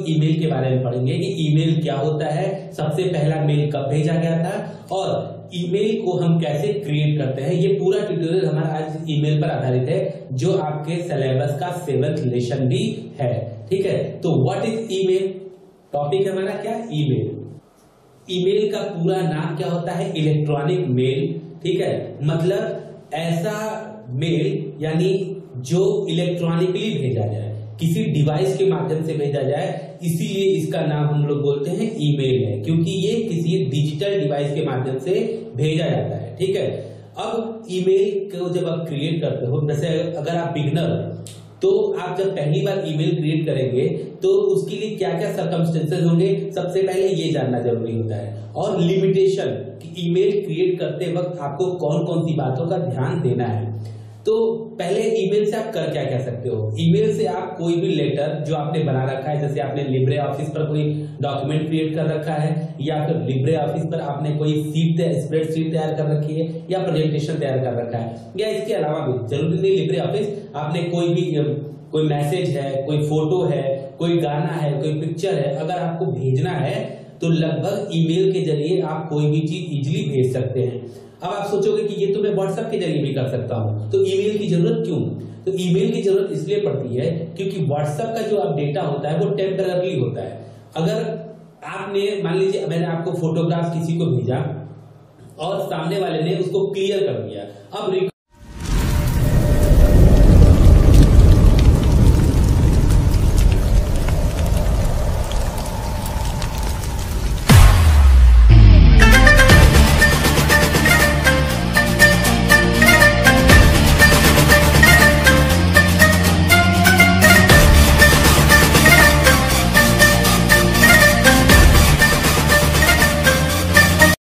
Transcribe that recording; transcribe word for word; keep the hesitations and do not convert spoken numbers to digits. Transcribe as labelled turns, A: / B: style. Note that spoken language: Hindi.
A: ईमेल के बारे में पढ़ेंगे कि ईमेल क्या होता है, सबसे पहला मेल कब भेजा गया था और ईमेल को हम कैसे क्रिएट करते हैं। ये पूरा ट्यूटोरियल हमारा आज ईमेल पर आधारित है, जो आपके सिलेबस का सेवंथ लेसन भी है। ठीक है, तो व्हाट इज ईमेल? टॉपिक हमारा क्या? ईमेल। ईमेल का पूरा नाम क्या होता है? Electronic mail. ठीक है, मतलब ऐसा मेल यानी जो इलेक्ट्रॉनिकली भेजा जाए, किसी डिवाइस के माध्यम से भेजा जाए, इसीलिए इसका नाम हम लोग बोलते हैं ईमेल है, क्योंकि ये किसी डिजिटल डिवाइस के माध्यम से भेजा जाता है। ठीक है, अब ईमेल को जब आप क्रिएट करते हो, जैसे अगर आप बिगनर तो आप जब पहली बार ईमेल क्रिएट करेंगे तो उसके लिए क्या क्या सर्कमस्टेंसेस होंगे, सबसे पहले ये जानना जरूरी होता है। और लिमिटेशन कि ईमेल क्रिएट करते वक्त आपको कौन कौन सी बातों का ध्यान देना है। तो पहले ईमेल से आप कर क्या कह सकते हो? ईमेल से आप कोई भी लेटर जो आपने बना रखा है, जैसे आपने लिब्रे ऑफिस पर कोई डॉक्यूमेंट क्रिएट कर रखा है, या फिर लिब्रे ऑफिस पर आपने कोई सीट स्प्रेड शीट तैयार कर रखी है, या प्रेजेंटेशन तैयार कर रखा है, या इसके अलावा भी जरूरी नहीं लिब्रे ऑफिस, आपने कोई भी कोई मैसेज है, कोई फोटो है, कोई गाना है, कोई पिक्चर है, अगर आपको भेजना है तो लगभग ईमेल के जरिए आप कोई भी चीज इजिली भेज सकते हैं। अब आप सोचोगे कि ये तो मैं व्हाट्सएप के जरिए भी कर सकता हूं, तो ईमेल की जरूरत क्यों? तो ईमेल की जरूरत इसलिए पड़ती है क्योंकि व्हाट्सएप का जो आप डेटा होता है वो टेम्पररी होता है। अगर आपने मान लीजिए मैंने आपको फोटोग्राफ किसी को भेजा और सामने वाले ने उसको क्लियर कर दिया, अब